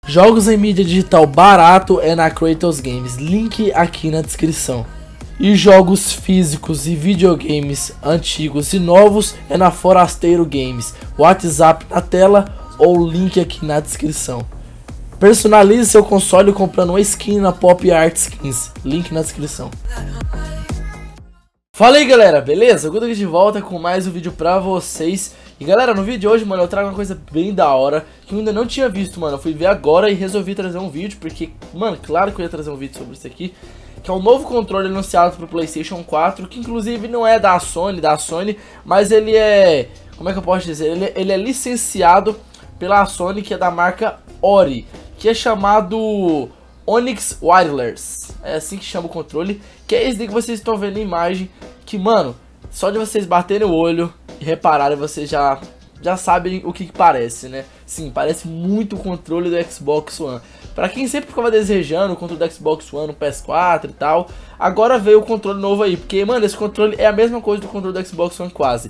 Jogos em mídia digital barato é na Kratos Games, link aqui na descrição. E jogos físicos e videogames antigos e novos é na Forasteiro Games, WhatsApp na tela ou link aqui na descrição. Personalize seu console comprando uma skin na Pop Art Skins, link na descrição. Fala aí galera, beleza? Guto aqui de volta com mais um vídeo pra vocês. E galera, no vídeo de hoje, mano, eu trago uma coisa bem da hora que eu ainda não tinha visto, mano. Eu fui ver agora e resolvi trazer um vídeo, porque, mano, claro que eu ia trazer um vídeo sobre isso aqui, que é um novo controle anunciado pro PlayStation 4, que inclusive não é da Sony, mas ele é, como é que eu posso dizer? Ele é licenciado pela Sony, que é da marca Ori, que é chamado Onyx Wireless. É assim que chama o controle, que é esse que vocês estão vendo na imagem, que, mano, só de vocês baterem o olho e repararem, vocês já sabem o que parece, né? Sim, parece muito o controle do Xbox One. Pra quem sempre ficava desejando o controle do Xbox One, o PS4 e tal, agora veio o controle novo aí, porque, mano, esse controle é a mesma coisa do controle do Xbox One quase.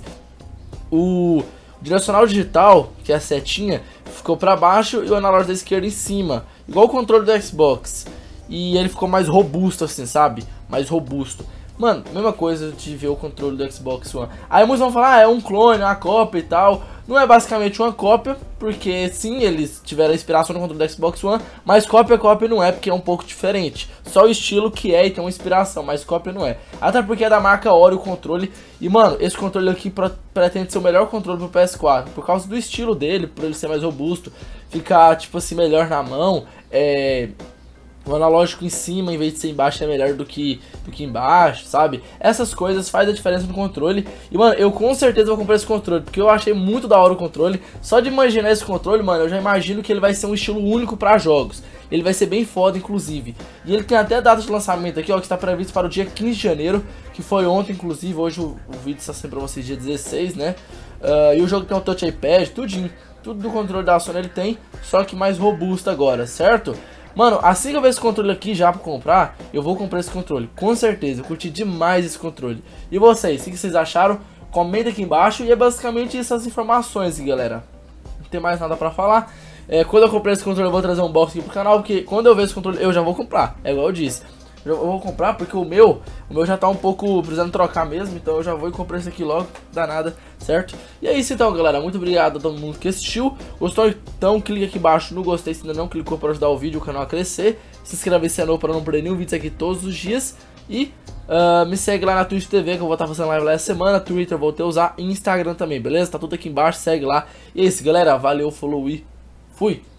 O direcional digital, que é a setinha, ficou pra baixo e o analógico da esquerda em cima, igual o controle do Xbox. E ele ficou mais robusto assim, sabe? Mais robusto. Mano, mesma coisa de ver o controle do Xbox One. Aí muitos vão falar, ah, é um clone, uma cópia e tal. Não é basicamente uma cópia, porque sim, eles tiveram a inspiração no controle do Xbox One, mas cópia não é, porque é um pouco diferente. Só o estilo que é e tem uma inspiração, mas cópia não é. Até porque é da marca Ori o controle. E mano, esse controle aqui pretende ser o melhor controle pro PS4, por causa do estilo dele, por ele ser mais robusto, ficar tipo assim, melhor na mão, o analógico em cima, em vez de ser embaixo, é melhor do que embaixo, sabe? Essas coisas fazem a diferença no controle. E, mano, eu com certeza vou comprar esse controle, porque eu achei muito da hora o controle. Só de imaginar esse controle, mano, eu já imagino que ele vai ser um estilo único pra jogos. Ele vai ser bem foda, inclusive. E ele tem até data de lançamento aqui, ó, que está previsto para o dia 15 de janeiro, que foi ontem, inclusive. Hoje o vídeo está sendo pra vocês dia 16, né? E o jogo tem um touch iPad, tudinho. Tudo do controle da Sony ele tem, só que mais robusto agora, certo? Mano, assim que eu ver esse controle aqui já pra comprar, eu vou comprar esse controle, com certeza. Eu curti demais esse controle. E vocês, o que vocês acharam? Comenta aqui embaixo. E é basicamente essas informações, galera. Não tem mais nada pra falar. Quando eu comprar esse controle eu vou trazer um box aqui pro canal, porque quando eu ver esse controle eu já vou comprar. É igual eu disse, eu vou comprar porque o meu já tá um pouco precisando trocar mesmo. Então eu já vou e comprar esse aqui logo, danada, certo? E é isso então, galera, muito obrigado a todo mundo que assistiu. Gostou? Então clique aqui embaixo no gostei se ainda não clicou, para ajudar o vídeo, o canal a crescer. Se inscreve se é novo para não perder nenhum vídeo aqui todos os dias. E me segue lá na Twitch TV, que eu vou estar fazendo live lá essa semana. Twitter eu vou ter usar e Instagram também, beleza? Tá tudo aqui embaixo, segue lá. E é isso, galera, valeu, falou e fui!